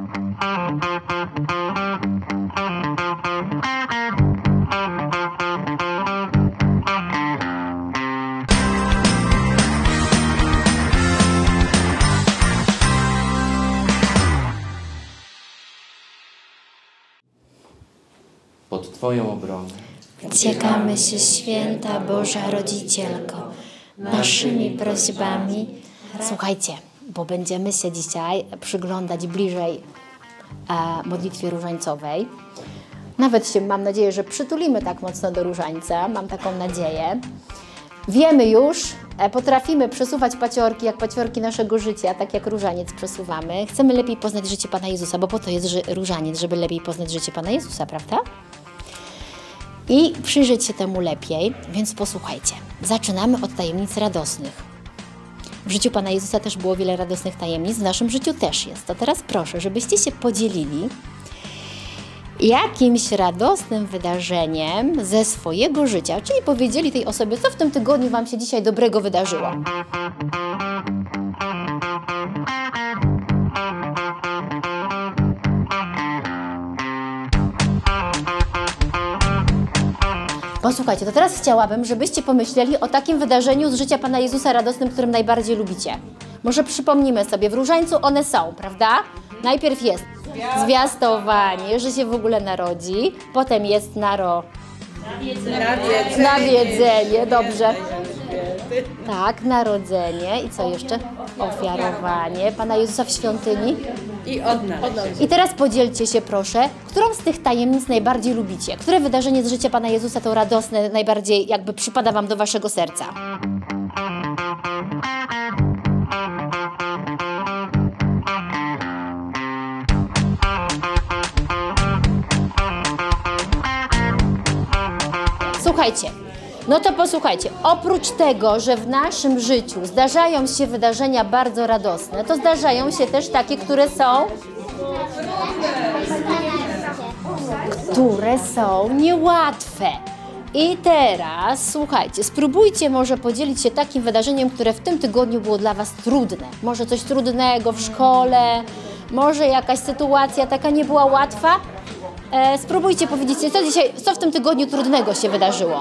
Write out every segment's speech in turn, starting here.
Pod Twoją obronę uciekamy się, święta Boża Rodzicielko, naszymi prośbami. Słuchajcie, bo będziemy się dzisiaj przyglądać bliżej modlitwie różańcowej. Nawet się, mam nadzieję, że przytulimy tak mocno do różańca, mam taką nadzieję. Wiemy już, potrafimy przesuwać paciorki, jak paciorki naszego życia, tak jak różaniec przesuwamy. Chcemy lepiej poznać życie Pana Jezusa, bo po to jest różaniec, żeby lepiej poznać życie Pana Jezusa, prawda? I przyjrzeć się temu lepiej, więc posłuchajcie. Zaczynamy od tajemnic radosnych. W życiu Pana Jezusa też było wiele radosnych tajemnic, w naszym życiu też jest. To teraz proszę, żebyście się podzielili jakimś radosnym wydarzeniem ze swojego życia, czyli powiedzieli tej osobie, co w tym tygodniu Wam się dzisiaj dobrego wydarzyło. Posłuchajcie, to teraz chciałabym, żebyście pomyśleli o takim wydarzeniu z życia Pana Jezusa radosnym, którym najbardziej lubicie. Może przypomnimy sobie, w różańcu one są, prawda? Najpierw jest zwiastowanie, że się w ogóle narodzi, potem jest nawiedzenie, dobrze. Tak, narodzenie i co jeszcze? Ofiarowanie Pana Jezusa w świątyni. I odnaleźć. I teraz podzielcie się proszę, którą z tych tajemnic najbardziej lubicie? Które wydarzenie z życia Pana Jezusa to radosne najbardziej jakby przypada Wam do Waszego serca? Słuchajcie, no to posłuchajcie, oprócz tego, że w naszym życiu zdarzają się wydarzenia bardzo radosne, to zdarzają się też takie, które są niełatwe. I teraz, słuchajcie, spróbujcie może podzielić się takim wydarzeniem, które w tym tygodniu było dla Was trudne. Może coś trudnego w szkole, może jakaś sytuacja taka nie była łatwa. Spróbujcie powiedzieć, co w tym tygodniu trudnego się wydarzyło.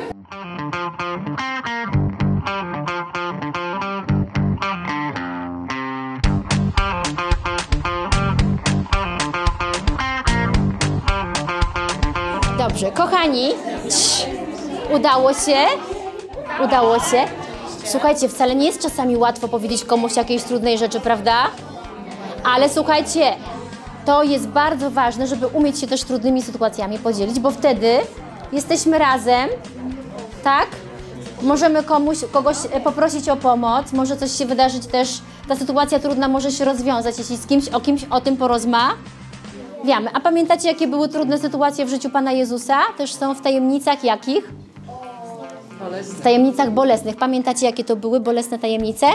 Dobrze, kochani, udało się? Udało się? Słuchajcie, wcale nie jest czasami łatwo powiedzieć komuś jakiejś trudnej rzeczy, prawda? Ale słuchajcie, to jest bardzo ważne, żeby umieć się też trudnymi sytuacjami podzielić, bo wtedy jesteśmy razem, tak? Możemy kogoś poprosić o pomoc, może coś się wydarzyć też, ta sytuacja trudna może się rozwiązać, jeśli z kimś o tym porozmawiamy. A pamiętacie, jakie były trudne sytuacje w życiu Pana Jezusa? Też są w tajemnicach jakich? W tajemnicach bolesnych. Pamiętacie, jakie to były bolesne tajemnice?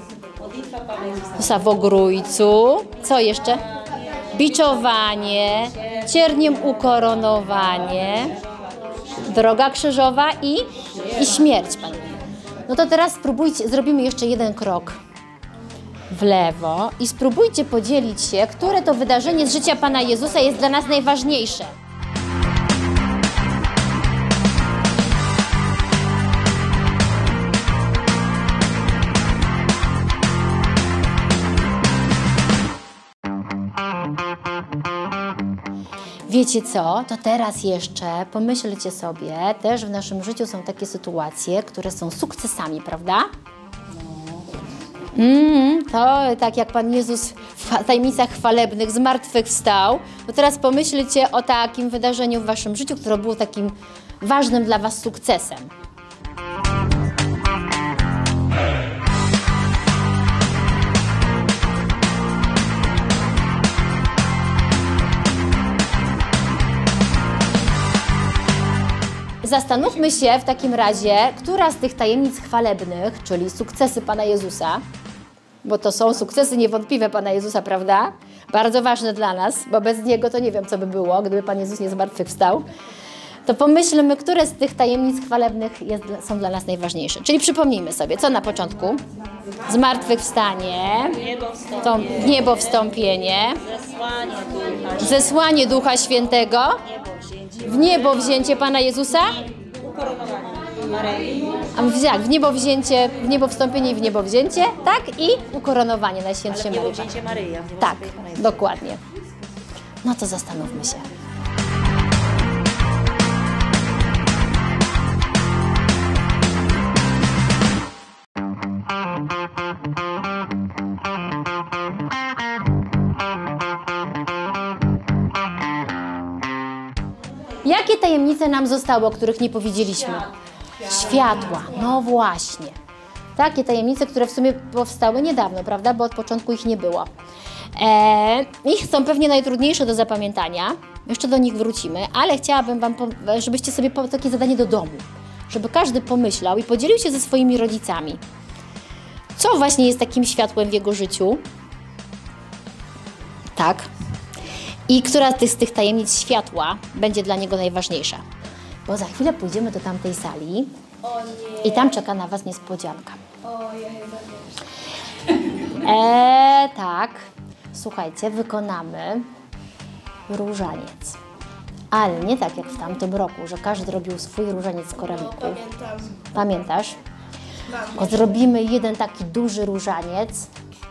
W ogrójcu. Co jeszcze? Biczowanie, cierniem ukoronowanie, droga krzyżowa i śmierć. No to teraz spróbujcie, zrobimy jeszcze jeden krok w lewo i spróbujcie podzielić się, które to wydarzenie z życia Pana Jezusa jest dla nas najważniejsze. Wiecie co? To teraz jeszcze pomyślcie sobie, też w naszym życiu są takie sytuacje, które są sukcesami, prawda? To tak jak Pan Jezus w tajemnicach chwalebnych zmartwychwstał, to teraz pomyślcie o takim wydarzeniu w Waszym życiu, które było takim ważnym dla Was sukcesem. Zastanówmy się w takim razie, która z tych tajemnic chwalebnych, czyli sukcesy Pana Jezusa, bo to są sukcesy niewątpliwe Pana Jezusa, prawda? Bardzo ważne dla nas, bo bez Niego to nie wiem, co by było, gdyby Pan Jezus nie zmartwychwstał. to pomyślmy, które z tych tajemnic chwalebnych są dla nas najważniejsze. Czyli przypomnijmy sobie, co na początku? Zmartwychwstanie, niebowstąpienie, zesłanie Ducha Świętego, w niebo wzięcie Pana Jezusa, jak? W niebo wstąpienie i w niebo wzięcie, tak? I ukoronowanie Najświętszej Maryi. Tak, dokładnie. No to zastanówmy się. Jakie tajemnice nam zostały, o których nie powiedzieliśmy? Światła. No właśnie. Takie tajemnice, które w sumie powstały niedawno, prawda? Bo od początku ich nie było. Ich są pewnie najtrudniejsze do zapamiętania. Jeszcze do nich wrócimy, ale chciałabym Wam, żebyście sobie takie zadanie do domu. Żeby każdy pomyślał i podzielił się ze swoimi rodzicami. Co właśnie jest takim światłem w jego życiu? Tak. I która z tych tajemnic światła będzie dla niego najważniejsza? Bo za chwilę pójdziemy do tamtej sali i tam czeka na Was niespodzianka. Tak. Słuchajcie, wykonamy różaniec. Ale nie tak jak w tamtym roku, że każdy robił swój różaniec z koralików. Pamiętasz? Bo zrobimy jeden taki duży różaniec.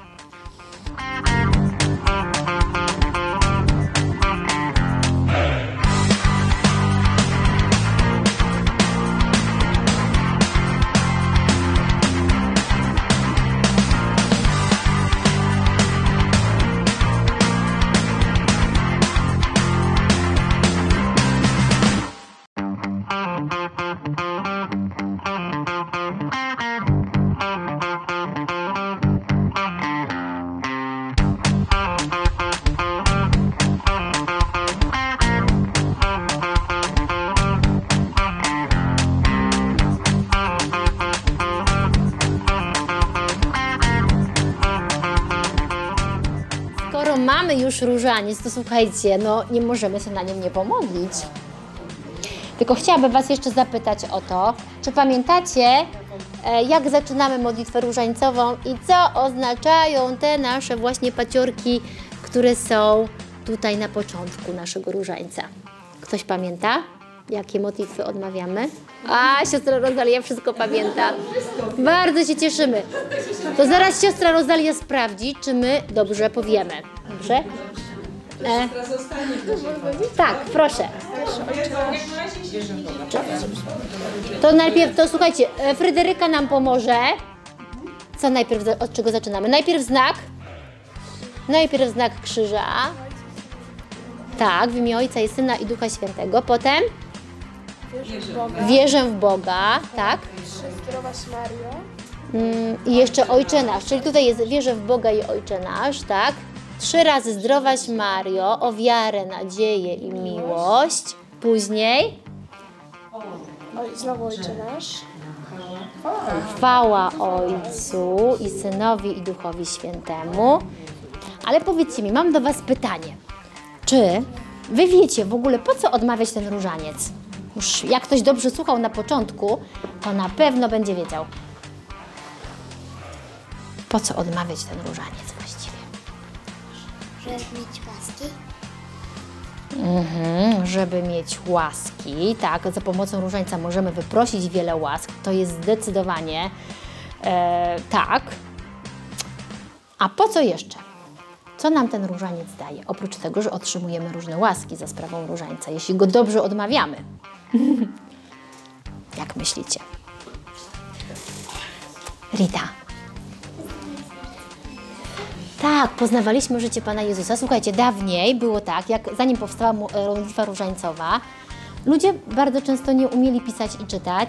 Skoro mamy już różaniec, to słuchajcie, no nie możemy się na nim nie pomodlić. Tylko chciałabym Was jeszcze zapytać o to, czy pamiętacie, jak zaczynamy modlitwę różańcową i co oznaczają te nasze właśnie paciorki, które są tutaj na początku naszego różańca. Ktoś pamięta, jakie modlitwy odmawiamy? A, siostra Rosalia wszystko pamięta. Bardzo się cieszymy. To zaraz siostra Rosalia sprawdzi, czy my dobrze powiemy. Dobrze? Tak, proszę. To najpierw, to słuchajcie, Fryderyka nam pomoże. Co najpierw, od czego zaczynamy? Najpierw znak krzyża. Tak, w imię Ojca i Syna i Ducha Świętego. Potem wierzę w Boga. Tak. Zdrowaś Mario. I jeszcze Ojcze Nasz, czyli tutaj jest wierzę w Boga i Ojcze Nasz, tak? 3 razy zdrowaś Mario, o wiarę, nadzieję i miłość. Później Znowu Ojcze Nasz. chwała Ojcu i Synowi i Duchowi Świętemu. Ale powiedzcie mi, mam do Was pytanie. Czy Wy wiecie w ogóle, po co odmawiać ten różaniec? Już jak ktoś dobrze słuchał na początku, to na pewno będzie wiedział. Po co odmawiać ten różaniec właściwie? Żeby mieć łaski. Żeby mieć łaski. Tak, za pomocą różańca możemy wyprosić wiele łask. To jest zdecydowanie tak. A po co jeszcze? Co nam ten różaniec daje? Oprócz tego, że otrzymujemy różne łaski za sprawą różańca, jeśli go dobrze odmawiamy. Jak myślicie? Rita. Tak, poznawaliśmy życie Pana Jezusa. Słuchajcie, dawniej było tak, jak zanim powstała modlitwa różańcowa, ludzie bardzo często nie umieli pisać i czytać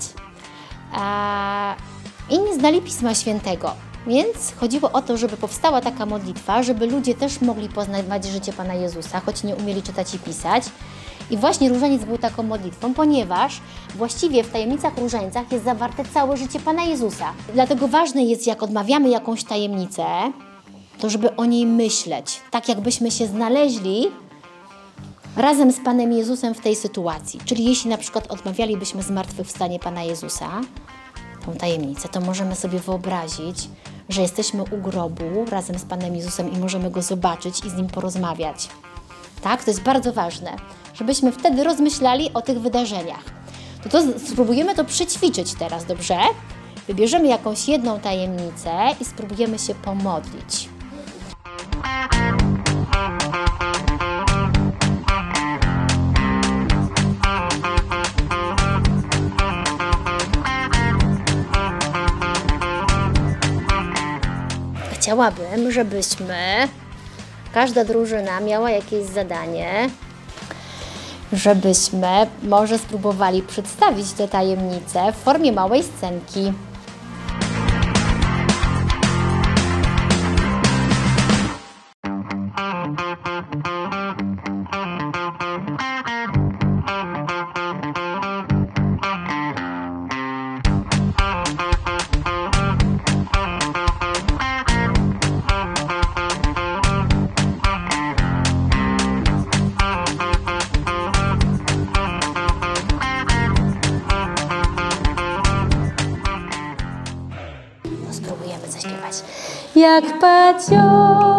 i nie znali Pisma Świętego. Więc chodziło o to, żeby powstała taka modlitwa, żeby ludzie też mogli poznawać życie Pana Jezusa, choć nie umieli czytać i pisać. I właśnie różaniec był taką modlitwą, ponieważ właściwie w tajemnicach różańcach jest zawarte całe życie Pana Jezusa. Dlatego ważne jest, jak odmawiamy jakąś tajemnicę, to żeby o niej myśleć, tak jakbyśmy się znaleźli razem z Panem Jezusem w tej sytuacji. Czyli jeśli na przykład odmawialibyśmy zmartwychwstanie Pana Jezusa, tą tajemnicę, to możemy sobie wyobrazić, że jesteśmy u grobu razem z Panem Jezusem i możemy Go zobaczyć i z Nim porozmawiać. Tak? To jest bardzo ważne, żebyśmy wtedy rozmyślali o tych wydarzeniach. To spróbujemy to przećwiczyć teraz, dobrze? Wybierzemy jakąś jedną tajemnicę i spróbujemy się pomodlić. Chciałabym, żebyśmy, każda drużyna miała jakieś zadanie, żebyśmy może spróbowali przedstawić te tajemnice w formie małej scenki. Spróbujemy zaśpiewać. Jak pacio